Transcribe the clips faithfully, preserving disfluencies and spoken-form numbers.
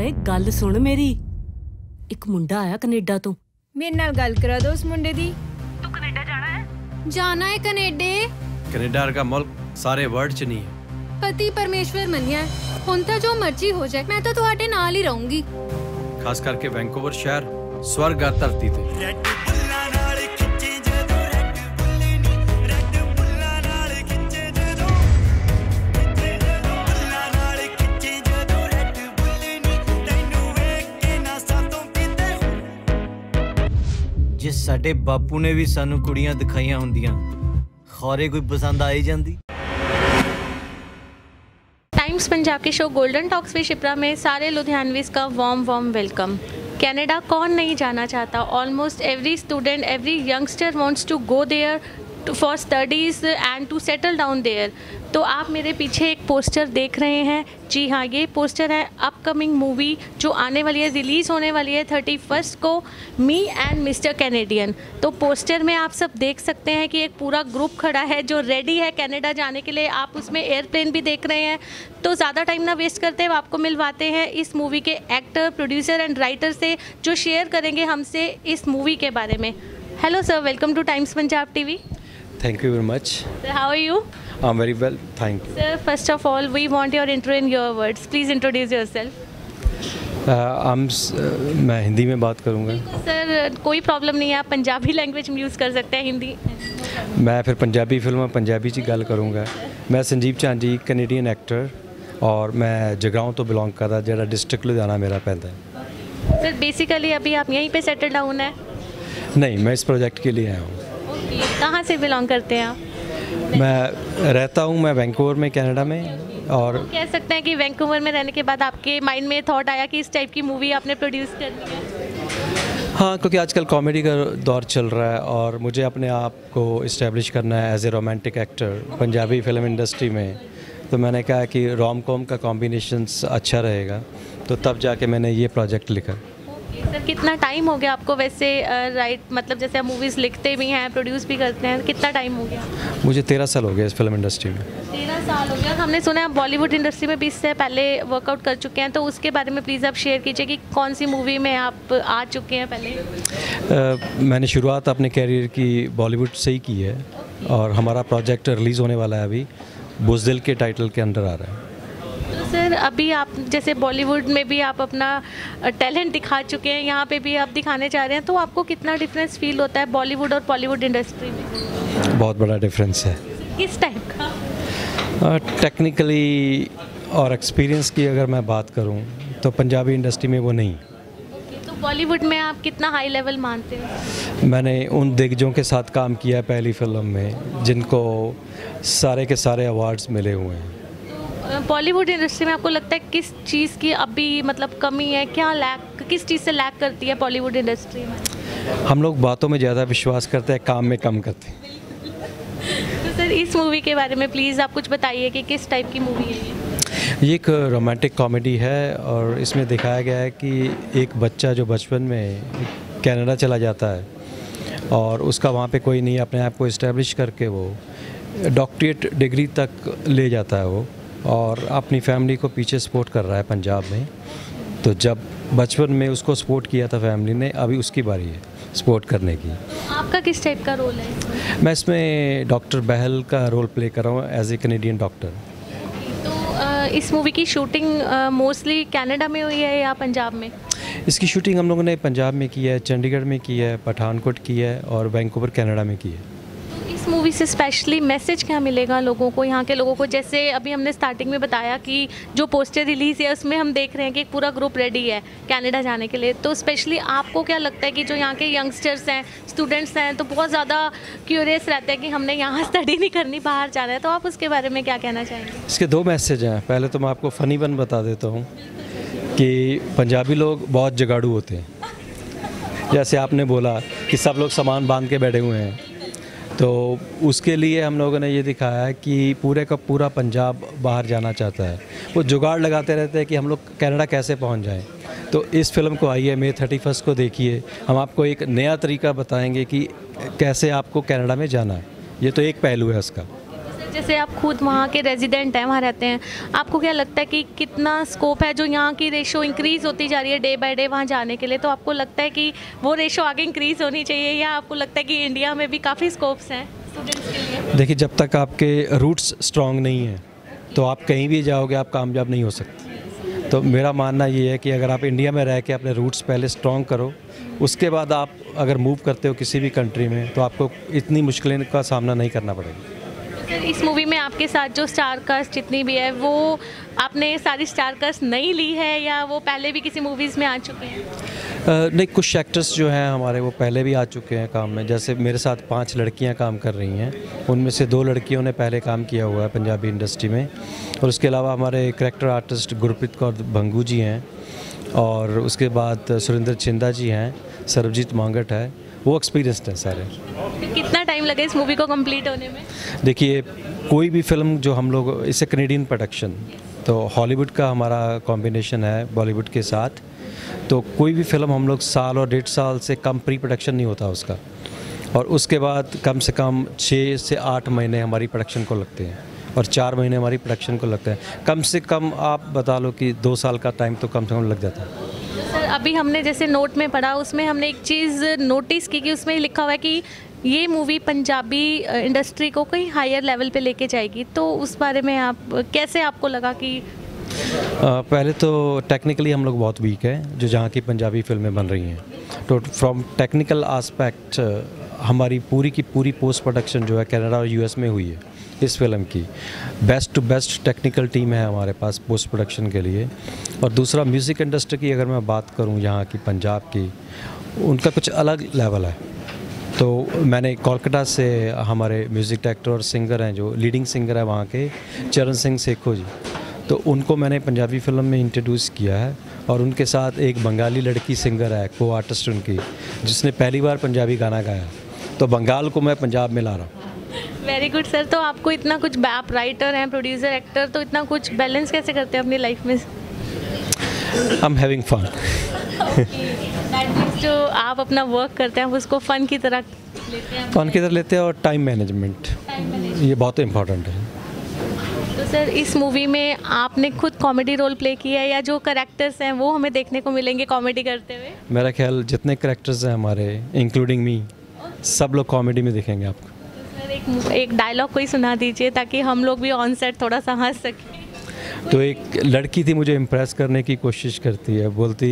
वे गल सुन मेरी, एक मुंडा आया कनेडा तो। मेरे नाल गल करा दो उस मुंडे दी। तू कनेडा जाना है? जाना है कनेडे। कनेडा का मुल्क सारे वर्ल्ड च नहीं है। पति परमेश्वर मनिया है, हुण तां जो मर्जी हो जाए मैं तो तुहाडे नाल ही रहूंगी। खास करके वैंकूवर शहर स्वर्ग आ धरती ते। जिस साडे बापू ने भी सानू कुड़ियां दिखाइयां हुंदियां, खौरे कोई पसंद आई जांदी। टाइम्स पंजाब के show golden talks with Shipra में सारे लुधियानवीज का वार्म वार्म वेलकम। कनाडा कौन नहीं जाना चाहता? Almost every student, every youngster wants to go there for studies and to settle down there. तो आप मेरे पीछे एक पोस्टर देख रहे हैं, जी हाँ, ये पोस्टर है अपकमिंग मूवी जो आने वाली है, रिलीज़ होने वाली है थर्टी फर्स्ट को, मी एंड मिस्टर कैनेडियन। तो पोस्टर में आप सब देख सकते हैं कि एक पूरा ग्रुप खड़ा है जो रेडी है कनाडा जाने के लिए। आप उसमें एयरप्लेन भी देख रहे हैं। तो ज़्यादा टाइम ना वेस्ट करते हुए आपको मिलवाते हैं इस मूवी के एक्टर, प्रोड्यूसर एंड राइटर से, जो शेयर करेंगे हमसे इस मूवी के बारे में। Hello sir, welcome to Times Punjab TV. Thank you very much. Sir, how are you? I'm very well, thank you. Sir, first of all, we want your intro in your words. Please introduce yourself. Uh, I'm, uh, मैं हिंदी में बात करूँगा। Sir, कोई problem नहीं है, आप Punjabi language में use कर सकते हैं, हिंदी। मैं फिर पंजाबी फिल्म पंजाबी ची गल करूँगा। मैं संजीव चांदी, कनेडियन एक्टर, और मैं जगाओं तो बिलोंग करता, जो डिस्ट्रिक्ट लुधियाना मेरा पैदा है। सर, बेसिकली अभी आप यहीं पे सेटल डाउन है? नहीं, मैं इस प्रोजेक्ट के लिए आया हूँ। कहाँ से बिलोंग करते हैं आप? मैं रहता हूँ मैं वैंकूवर में, कनाडा में। और कह सकते हैं कि वैंकूवर में रहने के बाद आपके माइंड में थॉट आया कि इस टाइप की मूवी आपने प्रोड्यूस करनी है? हाँ, क्योंकि आजकल कॉमेडी का दौर चल रहा है और मुझे अपने आप को इस्टेब्लिश करना है as a romantic actor Punjabi film industry में। तो मैंने कहा कि रोम कॉम का कॉम्बिनेशन अच्छा रहेगा, तो तब जाके मैंने ये प्रोजेक्ट लिखा। सर, कितना टाइम हो गया आपको वैसे राइट, मतलब जैसे आप मूवीज़ लिखते भी हैं, प्रोड्यूस भी करते हैं, कितना टाइम हो गया? मुझे तेरह साल हो गया इस फिल्म इंडस्ट्री में। तेरह साल हो गया। हमने सुना है बॉलीवुड इंडस्ट्री में भी इससे पहले वर्कआउट कर चुके हैं, तो उसके बारे में प्लीज़ आप शेयर कीजिए कि कौन सी मूवी में आप आ चुके हैं पहले? uh, मैंने शुरुआत अपने कैरियर की बॉलीवुड से ही की है और हमारा प्रोजेक्ट रिलीज़ होने वाला है अभी, बुज़दिल के टाइटल के अंडर आ रहा है। तो सर, अभी आप जैसे बॉलीवुड में भी आप अपना टैलेंट दिखा चुके हैं, यहाँ पे भी आप दिखाने चाह रहे हैं, तो आपको कितना डिफरेंस फील होता है बॉलीवुड और बॉलीवुड इंडस्ट्री में? बहुत बड़ा डिफरेंस है। किस टाइप का? टेक्निकली और एक्सपीरियंस की अगर मैं बात करूँ तो पंजाबी इंडस्ट्री में वो नहीं। okay, तो बॉलीवुड में आप कितना हाई लेवल मानते हैं? मैंने उन दिग्गजों के साथ काम किया है पहली फिल्म में जिनको सारे के सारे अवार्ड्स मिले हुए हैं। बॉलीवुड इंडस्ट्री में आपको लगता है किस चीज़ की अभी मतलब कमी है, क्या लैक, किस चीज़ से लैक करती है बॉलीवुड इंडस्ट्री में? हम लोग बातों में ज़्यादा विश्वास करते हैं, काम में कम करते हैं। तो सर, इस मूवी के बारे में प्लीज़ आप कुछ बताइए कि किस टाइप की मूवी है ये? ये एक रोमांटिक कॉमेडी है और इसमें दिखाया गया है कि एक बच्चा जो बचपन में कनाडा चला जाता है और उसका वहाँ पे कोई नहीं, अपने आप को इस्टेब्लिश करके वो डॉक्टरेट डिग्री तक ले जाता है वो, और अपनी फैमिली को पीछे सपोर्ट कर रहा है पंजाब में। तो जब बचपन में उसको सपोर्ट किया था फैमिली ने, अभी उसकी बारी है सपोर्ट करने की। आपका किस टाइप का रोल है? मैं इसमें डॉक्टर बहल का रोल प्ले कर रहा हूँ एज ए कैनेडियन डॉक्टर। तो इस मूवी की शूटिंग मोस्टली कनाडा में हुई है या पंजाब में? इसकी शूटिंग हम लोगों ने पंजाब में की है, चंडीगढ़ में की है, पठानकोट की है और वैंकूवर कनाडा में की है। इस मूवी से स्पेशली मैसेज क्या मिलेगा लोगों को, यहाँ के लोगों को? जैसे अभी हमने स्टार्टिंग में बताया कि जो पोस्टर रिलीज़ है उसमें हम देख रहे हैं कि एक पूरा ग्रुप रेडी है कनाडा जाने के लिए, तो स्पेशली आपको क्या लगता है कि जो यहाँ के यंगस्टर्स हैं, स्टूडेंट्स हैं, तो बहुत ज़्यादा क्यूरियस रहते हैं कि हमने यहाँ स्टडी नहीं करनी, बाहर जाना है, तो आप उसके बारे में क्या कहना चाहेंगे? इसके दो मैसेज हैं। पहले तो मैं आपको फ़नी वन बता देता हूँ कि पंजाबी लोग बहुत जगाड़ू होते हैं। जैसे आपने बोला कि सब लोग सामान बांध के बैठे हुए हैं, तो उसके लिए हम लोगों ने ये दिखाया है कि पूरे का पूरा पंजाब बाहर जाना चाहता है। वो जुगाड़ लगाते रहते हैं कि हम लोग कनाडा कैसे पहुंच जाएं। तो इस फिल्म को आइए मई थर्टी फर्स्ट को देखिए, हम आपको एक नया तरीका बताएंगे कि कैसे आपको कनाडा में जाना है। ये तो एक पहलू है उसका। जैसे आप खुद वहाँ के रेजिडेंट हैं, वहाँ रहते हैं, आपको क्या लगता है कि कितना स्कोप है, जो यहाँ की रेशो इंक्रीज़ होती जा रही है डे बाय डे वहाँ जाने के लिए, तो आपको लगता है कि वो रेशो आगे इंक्रीज़ होनी चाहिए, या आपको लगता है कि इंडिया में भी काफ़ी स्कोप्स हैं स्टूडेंट्स के लिए? देखिए, जब तक आपके रूट्स स्ट्रांग नहीं हैं तो आप कहीं भी जाओगे आप कामयाब नहीं हो सकते। तो मेरा मानना ये है कि अगर आप इंडिया में रह के अपने रूट्स पहले स्ट्रांग करो, उसके बाद आप अगर मूव करते हो किसी भी कंट्री में तो आपको इतनी मुश्किलें का सामना नहीं करना पड़ेगा। सर, इस मूवी में आपके साथ जो स्टार कास्ट जितनी भी है, वो आपने सारी स्टार कास्ट नई ली है या वो पहले भी किसी मूवीज़ में आ चुके हैं? uh, नहीं, कुछ एक्टर्स जो हैं हमारे वो पहले भी आ चुके हैं काम में। जैसे मेरे साथ पांच लड़कियां काम कर रही हैं, उनमें से दो लड़कियों ने पहले काम किया हुआ है पंजाबी इंडस्ट्री में, और उसके अलावा हमारे करैक्टर आर्टिस्ट गुरप्रीत कौर भंगू जी हैं, और उसके बाद सुरेंद्र चिंदा जी हैं, सरबजीत मांगट है, वो एक्सपीरियंस्ड हैं सारे। तो कितना टाइम लगा इस मूवी को कंप्लीट होने में? देखिए, कोई भी फिल्म जो हम लोग, इससे कैनेडियन प्रोडक्शन, तो हॉलीवुड का हमारा कॉम्बिनेशन है बॉलीवुड के साथ, तो कोई भी फिल्म हम लोग साल और डेढ़ साल से कम प्री प्रोडक्शन नहीं होता उसका, और उसके बाद कम से कम छः से आठ महीने हमारी प्रोडक्शन को लगते हैं, और चार महीने हमारी प्रोडक्शन को लगते हैं। कम से कम आप बता लो कि दो साल का टाइम तो कम से कम लग जाता है। सर, अभी हमने जैसे नोट में पढ़ा, उसमें हमने एक चीज़ नोटिस की कि उसमें लिखा हुआ है कि ये मूवी पंजाबी इंडस्ट्री को कहीं हायर लेवल पे लेके जाएगी, तो उस बारे में आप कैसे, आपको लगा कि? आ, पहले तो टेक्निकली हम लोग बहुत वीक हैं जो जहाँ की पंजाबी फिल्में बन रही हैं, तो फ्रॉम टेक्निकल आस्पेक्ट हमारी पूरी की पूरी पोस्ट प्रोडक्शन जो है कनाडा और यूएस में हुई है इस फिल्म की। Best to best technical team है हमारे पास पोस्ट प्रोडक्शन के लिए। और दूसरा, म्यूज़िक इंडस्ट्री की अगर मैं बात करूं यहाँ की पंजाब की, उनका कुछ अलग लेवल है। तो मैंने कोलकाता से हमारे म्यूज़िक डायरेक्टर और सिंगर हैं, जो लीडिंग सिंगर है वहाँ के, चरण सिंह सेखो जी, तो उनको मैंने पंजाबी फिल्म में इंट्रोड्यूस किया है, और उनके साथ एक बंगाली लड़की सिंगर है, को आर्टिस्ट उनकी, जिसने पहली बार पंजाबी गाना गाया। तो बंगाल को मैं पंजाब में ला रहा हूँ। Very good sir. तो आपको इतना कुछ, आप राइटर हैं, प्रोड्यूसर, एक्टर, तो इतना कुछ बैलेंस कैसे करते हैं अपनी लाइफ में? I am having fun. That means जो आप अपना वर्क करते हैं उसको फ़न की तरह लेते हैं? फ़न की तरह लेते हैं, और टाइम मैनेजमेंट, ये बहुत इम्पोर्टेंट है। तो सर, इस मूवी में आपने खुद कॉमेडी रोल प्ले किया है, या जो कैरेक्टर्स हैं वो हमें देखने को मिलेंगे कॉमेडी करते हुए? मेरा ख्याल जितने कैरेक्टर्स हैं हमारे, इंक्लूडिंग मी, सब लोग कॉमेडी में दिखेंगे आपको। सर, एक एक डायलॉग कोई सुना दीजिए ताकि हम लोग भी ऑन सेट थोड़ा सा हंस सकें। तो एक लड़की थी, मुझे इम्प्रेस करने की कोशिश करती है, बोलती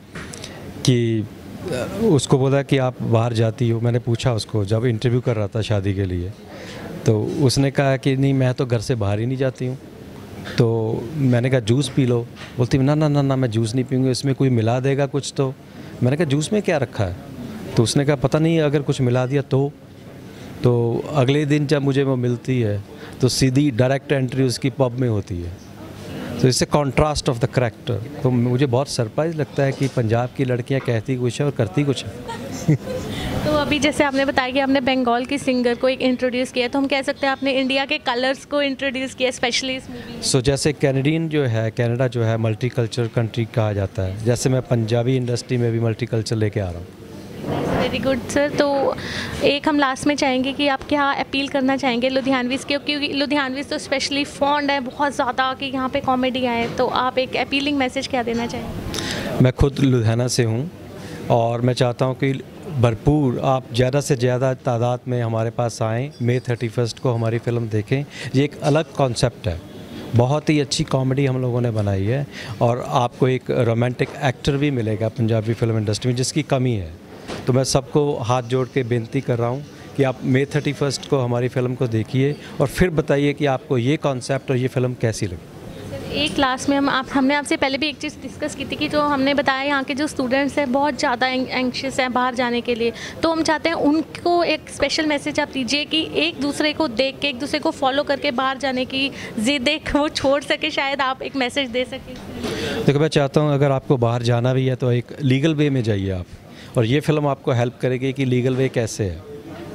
कि उसको बोला कि आप बाहर जाती हो। मैंने पूछा उसको, जब इंटरव्यू कर रहा था शादी के लिए, तो उसने कहा कि नहीं, मैं तो घर से बाहर ही नहीं जाती हूँ। तो मैंने कहा जूस पी लो। बोलती ना ना ना ना मैं जूस नहीं पीऊँगी, इसमें कोई मिला देगा कुछ तो। मैंने कहा जूस में क्या रखा है? तो उसने कहा पता नहीं, अगर कुछ मिला दिया तो। तो अगले दिन जब मुझे वो मिलती है तो सीधी डायरेक्ट एंट्री उसकी पब में होती है। तो इससे कॉन्ट्रास्ट ऑफ द करैक्टर, तो मुझे बहुत सरप्राइज़ लगता है कि पंजाब की लड़कियां कहती कुछ है और करती कुछ है। तो अभी जैसे आपने बताया कि आपने बंगाल की सिंगर को एक इंट्रोड्यूस किया, तो हम कह सकते हैं आपने इंडिया के कलर्स को इंट्रोड्यूस किया स्पेशली इस मूवी में। सो जैसे कैनेडियन जो है, कनाडा जो है मल्टी कल्चर कंट्री कहा जाता है, जैसे मैं पंजाबी इंडस्ट्री में भी मल्टी कल्चर लेके आ रहा हूँ। Very good sir. तो एक हम लास्ट में चाहेंगे कि आप क्या अपील करना चाहेंगे लुधियानवीज़ के, क्योंकि लुधियानवीज़ तो स्पेशली फॉन्ड है बहुत ज़्यादा कि यहाँ पे कॉमेडी आए, तो आप एक अपीलिंग मैसेज क्या देना चाहेंगे? मैं खुद लुधियाना से हूँ, और मैं चाहता हूँ कि भरपूर आप ज़्यादा से ज़्यादा तादाद में हमारे पास आएँ, मई थर्टी फर्स्ट को हमारी फ़िल्म देखें। ये एक अलग कॉन्सेप्ट है, बहुत ही अच्छी कॉमेडी हम लोगों ने बनाई है, और आपको एक रोमांटिक एक्टर भी मिलेगा पंजाबी फिल्म इंडस्ट्री में, जिसकी कमी है। तो मैं सबको हाथ जोड़ के बेनती कर रहा हूँ कि आप मई थर्टी फर्स्ट को हमारी फ़िल्म को देखिए, और फिर बताइए कि आपको ये कॉन्सेप्ट और ये फ़िल्म कैसी लगी। एक लास्ट में हम आप हमने आपसे पहले भी एक चीज़ डिस्कस की थी कि जो हमने बताया यहाँ के जो स्टूडेंट्स हैं बहुत ज़्यादा एंग्शियस हैं बाहर जाने के लिए, तो हम चाहते हैं उनको एक स्पेशल मैसेज आप दीजिए कि एक दूसरे को देख के, एक दूसरे को फॉलो करके बाहर जाने की जिद एक वो छोड़ सके, शायद आप एक मैसेज दे सकें। देखो, मैं चाहता हूँ अगर आपको बाहर जाना भी है तो एक लीगल वे में जाइए आप, और ये फिल्म आपको हेल्प करेगी कि लीगल वे कैसे है।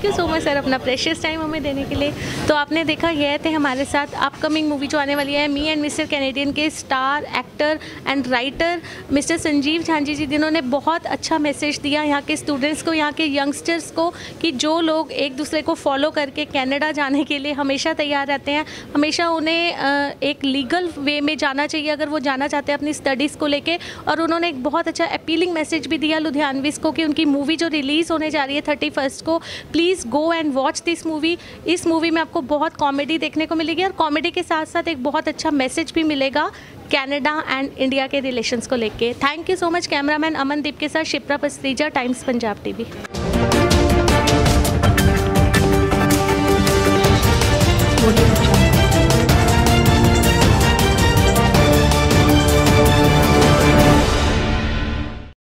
Thank you so much sir अपना प्रेशियस टाइम हमें देने के लिए। तो आपने देखा यह थे हमारे साथ अपकमिंग मूवी जो आने वाली है मी एंड मिस्टर कैनेडियन के star actor and writer mister Sanjeev Jhanjhi ji, जिन्होंने बहुत अच्छा मैसेज दिया यहाँ के स्टूडेंट्स को, यहाँ के यंगस्टर्स को, कि जो लोग एक दूसरे को फॉलो करके कनाडा जाने के लिए हमेशा तैयार रहते हैं, हमेशा उन्हें एक लीगल वे में जाना चाहिए अगर वो जाना चाहते हैं अपनी स्टडीज़ को लेके। और उन्होंने एक बहुत अच्छा अपीलिंग मैसेज भी दिया लुधियानवीज़ को कि उनकी मूवी जो रिलीज़ होने जा रही है थर्टी फर्स्ट को, please go and watch this movie. इस मूवी में आपको बहुत कॉमेडी देखने को मिलेगी और कॉमेडी के साथ साथ एक बहुत अच्छा मैसेज भी मिलेगा कनाडा एंड इंडिया के रिलेशंस को लेके। Thank you so much. Cameraman Amandeep के साथ शिप्रा पस्तीजा, टाइम्स पंजाब टीवी।